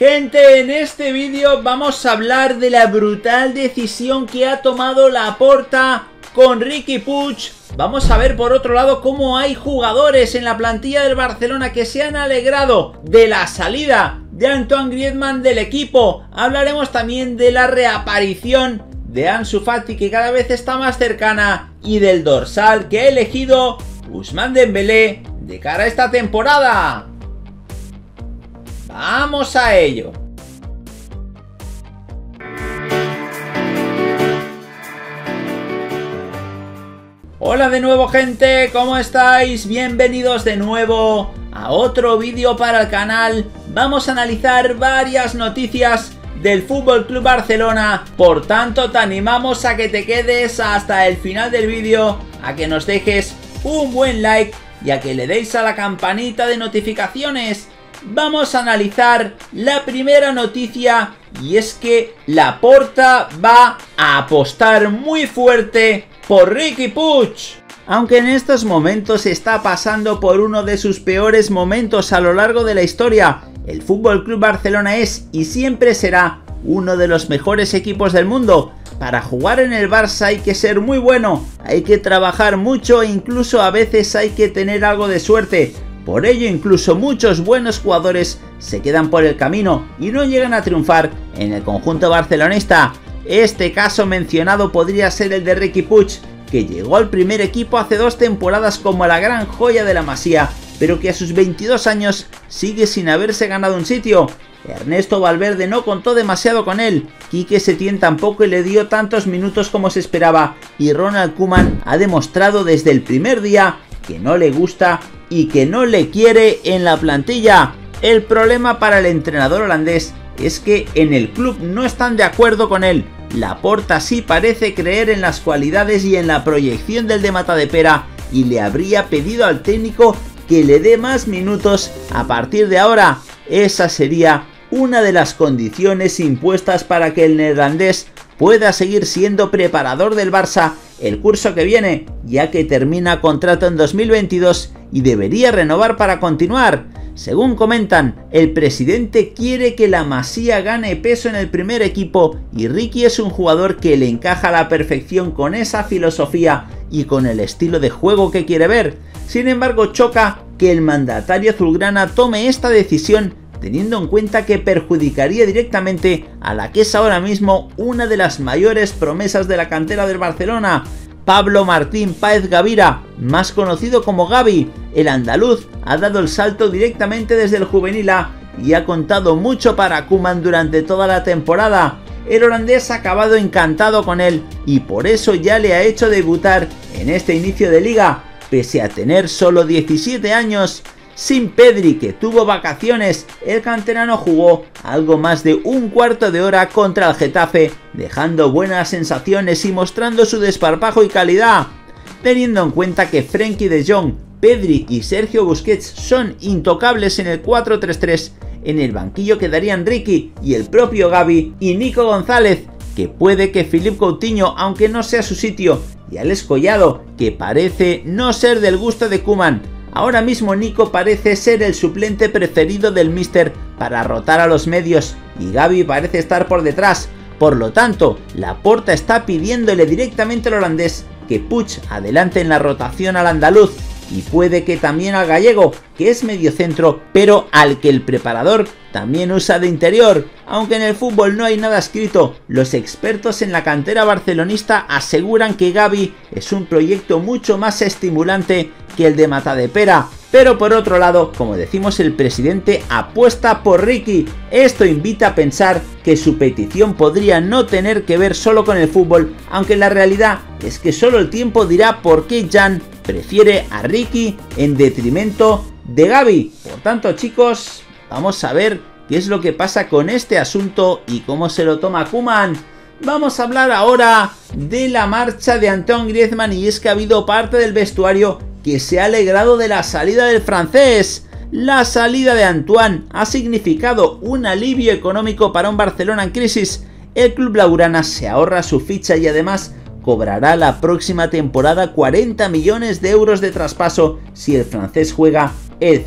Gente, en este vídeo vamos a hablar de la brutal decisión que ha tomado Laporta con Riqui Puig. Vamos a ver por otro lado cómo hay jugadores en la plantilla del Barcelona que se han alegrado de la salida de Antoine Griezmann del equipo. Hablaremos también de la reaparición de Ansu Fati, que cada vez está más cercana, y del dorsal que ha elegido Ousmane Dembélé de cara a esta temporada. ¡Vamos a ello! Hola de nuevo, gente, ¿cómo estáis? Bienvenidos de nuevo a otro vídeo para el canal. Vamos a analizar varias noticias del Fútbol Club Barcelona, por tanto te animamos a que te quedes hasta el final del vídeo, a que nos dejes un buen like y a que le deis a la campanita de notificaciones. Vamos a analizar la primera noticia, y es que Laporta va a apostar muy fuerte por Riqui Puig. Aunque en estos momentos está pasando por uno de sus peores momentos a lo largo de la historia, el FC Barcelona es y siempre será uno de los mejores equipos del mundo. Para jugar en el Barça hay que ser muy bueno, hay que trabajar mucho e incluso a veces hay que tener algo de suerte. Por ello incluso muchos buenos jugadores se quedan por el camino y no llegan a triunfar en el conjunto barcelonista. Este caso mencionado podría ser el de Riqui Puig, que llegó al primer equipo hace 2 temporadas como la gran joya de la Masía, pero que a sus 22 años sigue sin haberse ganado un sitio. Ernesto Valverde no contó demasiado con él, Quique Setién tampoco le dio tantos minutos como se esperaba, y Ronald Koeman ha demostrado desde el primer día que no le gusta y que no le quiere en la plantilla. El problema para el entrenador holandés es que en el club no están de acuerdo con él. Laporta sí parece creer en las cualidades y en la proyección del de Matadepera, y le habría pedido al técnico que le dé más minutos a partir de ahora. Esa sería una de las condiciones impuestas para que el neerlandés pueda seguir siendo preparador del Barça el curso que viene, ya que termina contrato en 2022 y debería renovar para continuar. Según comentan, el presidente quiere que la Masía gane peso en el primer equipo, y Riqui es un jugador que le encaja a la perfección con esa filosofía y con el estilo de juego que quiere ver. Sin embargo, choca que el mandatario azulgrana tome esta decisión, teniendo en cuenta que perjudicaría directamente a la que es ahora mismo una de las mayores promesas de la cantera del Barcelona. Pablo Martín Páez Gavira, más conocido como Gavi, el andaluz, ha dado el salto directamente desde el juvenil A y ha contado mucho para Koeman durante toda la temporada. El holandés ha acabado encantado con él y por eso ya le ha hecho debutar en este inicio de liga, pese a tener solo 17 años. Sin Pedri, que tuvo vacaciones, el canterano jugó algo más de un cuarto de hora contra el Getafe, dejando buenas sensaciones y mostrando su desparpajo y calidad. Teniendo en cuenta que Frenkie de Jong, Pedri y Sergio Busquets son intocables en el 4-3-3, en el banquillo quedarían Riqui y el propio Gavi y Nico González, que puede que Philippe Coutinho, aunque no sea su sitio, y Alex Collado, que parece no ser del gusto de Koeman. Ahora mismo Nico parece ser el suplente preferido del míster para rotar a los medios, y Gavi parece estar por detrás. Por lo tanto, Laporta está pidiéndole directamente al holandés que Puig adelante en la rotación al andaluz, y puede que también al gallego, que es mediocentro, pero al que el preparador también usa de interior. Aunque en el fútbol no hay nada escrito, los expertos en la cantera barcelonista aseguran que Gavi es un proyecto mucho más estimulante que el de Matadepera. Pero por otro lado, como decimos, el presidente apuesta por Riqui. Esto invita a pensar que su petición podría no tener que ver solo con el fútbol, aunque la realidad es que solo el tiempo dirá por qué Jan prefiere a Riqui en detrimento de Gavi. Por tanto, chicos, vamos a ver qué es lo que pasa con este asunto y cómo se lo toma Koeman. Vamos a hablar ahora de la marcha de Antoine Griezmann, y es que ha habido parte del vestuario que se ha alegrado de la salida del francés. La salida de Antoine ha significado un alivio económico para un Barcelona en crisis. El club blaugrana se ahorra su ficha y además cobrará la próxima temporada 40 millones de euros de traspaso si el francés juega el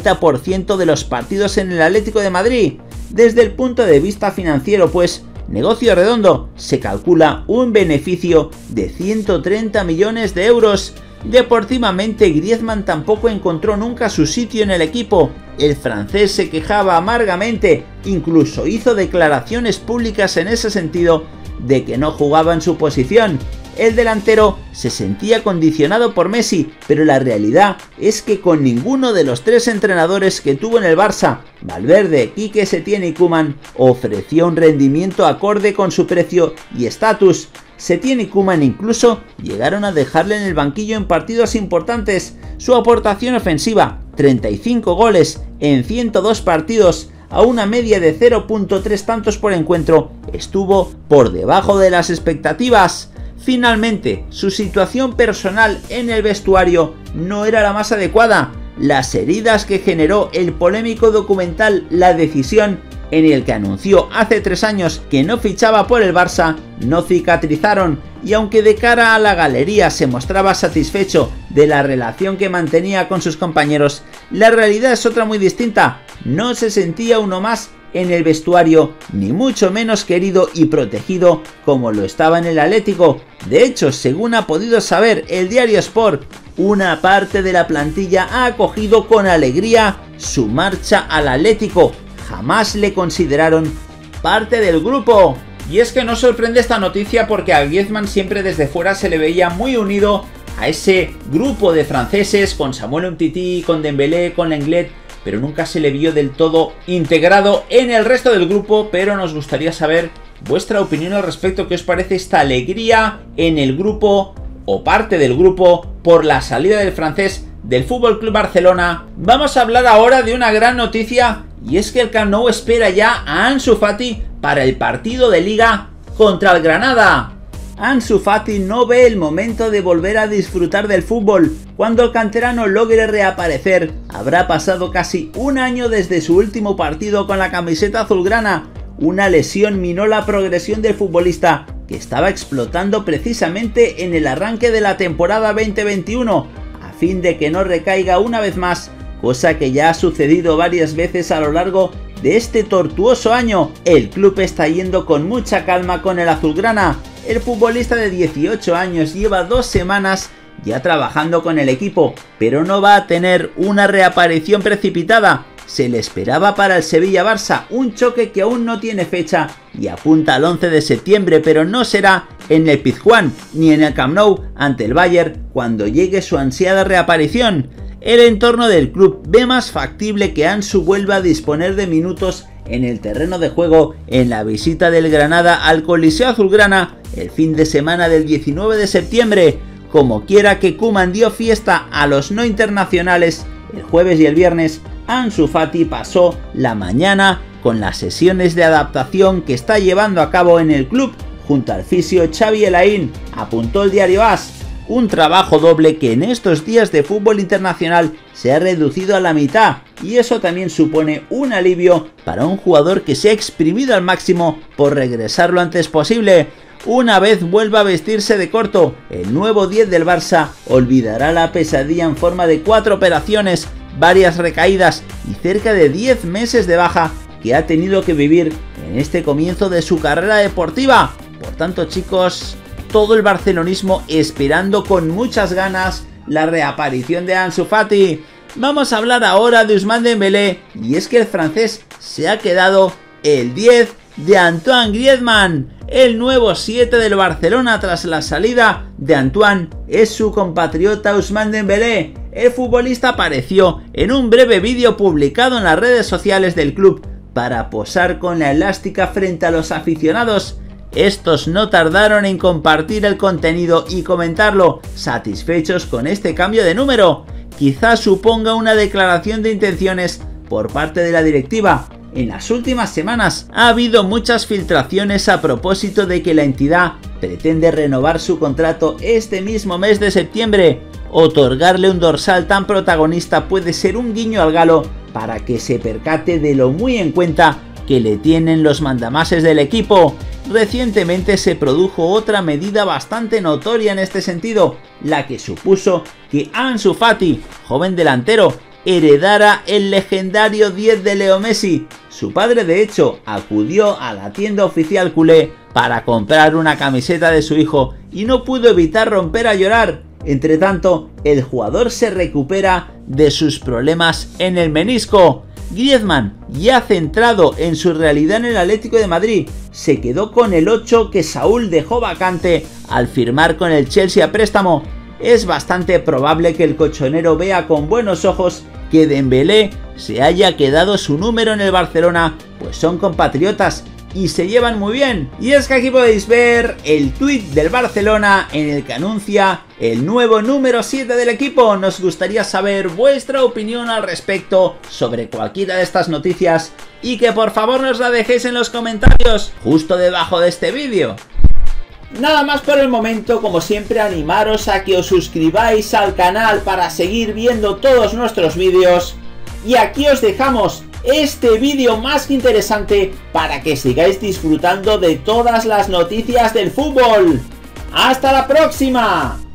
50% de los partidos en el Atlético de Madrid. Desde el punto de vista financiero, pues, negocio redondo, se calcula un beneficio de 130 millones de euros. Deportivamente, Griezmann tampoco encontró nunca su sitio en el equipo. El francés se quejaba amargamente, incluso hizo declaraciones públicas en ese sentido de que no jugaba en su posición. El delantero se sentía condicionado por Messi, pero la realidad es que con ninguno de los tres entrenadores que tuvo en el Barça, Valverde, Quique Setién y Koeman, ofreció un rendimiento acorde con su precio y estatus. Setién y Koeman incluso llegaron a dejarle en el banquillo en partidos importantes. Su aportación ofensiva, 35 goles en 102 partidos, a una media de 0.3 tantos por encuentro, estuvo por debajo de las expectativas. Finalmente, su situación personal en el vestuario no era la más adecuada. Las heridas que generó el polémico documental La Decisión, en el que anunció hace 3 años que no fichaba por el Barça, no cicatrizaron, y aunque de cara a la galería se mostraba satisfecho de la relación que mantenía con sus compañeros, la realidad es otra muy distinta. No se sentía uno más en el vestuario, ni mucho menos querido y protegido como lo estaba en el Atlético. De hecho, según ha podido saber el diario Sport, una parte de la plantilla ha acogido con alegría su marcha al Atlético. Jamás le consideraron parte del grupo. Y es que no sorprende esta noticia porque a Griezmann siempre desde fuera se le veía muy unido a ese grupo de franceses, con Samuel Umtiti, con Dembélé, con Lenglet, pero nunca se le vio del todo integrado en el resto del grupo. Pero nos gustaría saber vuestra opinión al respecto. ¿Qué os parece esta alegría en el grupo o parte del grupo por la salida del francés del FC Barcelona? Vamos a hablar ahora de una gran noticia, y es que el Camp Nou espera ya a Ansu Fati para el partido de Liga contra el Granada. Ansu Fati no ve el momento de volver a disfrutar del fútbol. Cuando el canterano logre reaparecer, habrá pasado casi un año desde su último partido con la camiseta azulgrana. Una lesión minó la progresión del futbolista, que estaba explotando precisamente en el arranque de la temporada 2021, a fin de que no recaiga una vez más, cosa que ya ha sucedido varias veces a lo largo de este tortuoso año. El club está yendo con mucha calma con el azulgrana. El futbolista de 18 años lleva 2 semanas ya trabajando con el equipo, pero no va a tener una reaparición precipitada. Se le esperaba para el Sevilla-Barça, un choque que aún no tiene fecha y apunta al 11 de septiembre, pero no será en el Pizjuán ni en el Camp Nou ante el Bayern cuando llegue su ansiada reaparición. El entorno del club ve más factible que Ansu vuelva a disponer de minutos en el terreno de juego en la visita del Granada al Coliseo Azulgrana el fin de semana del 19 de septiembre. Como quiera que Koeman dio fiesta a los no internacionales el jueves y el viernes, Ansu Fati pasó la mañana con las sesiones de adaptación que está llevando a cabo en el club junto al fisio Xavi Elaín, apuntó el diario AS. Un trabajo doble que en estos días de fútbol internacional se ha reducido a la mitad, y eso también supone un alivio para un jugador que se ha exprimido al máximo por regresar lo antes posible. Una vez vuelva a vestirse de corto, el nuevo 10 del Barça olvidará la pesadilla en forma de 4 operaciones, varias recaídas y cerca de 10 meses de baja que ha tenido que vivir en este comienzo de su carrera deportiva. Por tanto, chicos, todo el barcelonismo esperando con muchas ganas la reaparición de Ansu Fati. Vamos a hablar ahora de Ousmane Dembélé, y es que el francés se ha quedado el 10 de Antoine Griezmann. El nuevo 7 del Barcelona tras la salida de Antoine es su compatriota Ousmane Dembélé. El futbolista apareció en un breve vídeo publicado en las redes sociales del club para posar con la elástica frente a los aficionados. Estos no tardaron en compartir el contenido y comentarlo, satisfechos con este cambio de número. Quizás suponga una declaración de intenciones por parte de la directiva. En las últimas semanas ha habido muchas filtraciones a propósito de que la entidad pretende renovar su contrato este mismo mes de septiembre. Otorgarle un dorsal tan protagonista puede ser un guiño al galo para que se percate de lo muy en cuenta que le tienen los mandamases del equipo. Recientemente se produjo otra medida bastante notoria en este sentido, la que supuso que Ansu Fati, joven delantero, heredara el legendario 10 de Leo Messi. Su padre, de hecho, acudió a la tienda oficial culé para comprar una camiseta de su hijo y no pudo evitar romper a llorar. Entre tanto, el jugador se recupera de sus problemas en el menisco. Griezmann, ya centrado en su realidad en el Atlético de Madrid, se quedó con el 8 que Saúl dejó vacante al firmar con el Chelsea a préstamo. Es bastante probable que el colchonero vea con buenos ojos que Dembélé se haya quedado su número en el Barcelona, pues son compatriotas y se llevan muy bien. Y es que aquí podéis ver el tuit del Barcelona en el que anuncia el nuevo número 7 del equipo. Nos gustaría saber vuestra opinión al respecto sobre cualquiera de estas noticias y que por favor nos la dejéis en los comentarios justo debajo de este vídeo. Nada más por el momento, como siempre animaros a que os suscribáis al canal para seguir viendo todos nuestros vídeos. Y aquí os dejamos este vídeo más que interesante para que sigáis disfrutando de todas las noticias del fútbol. ¡Hasta la próxima!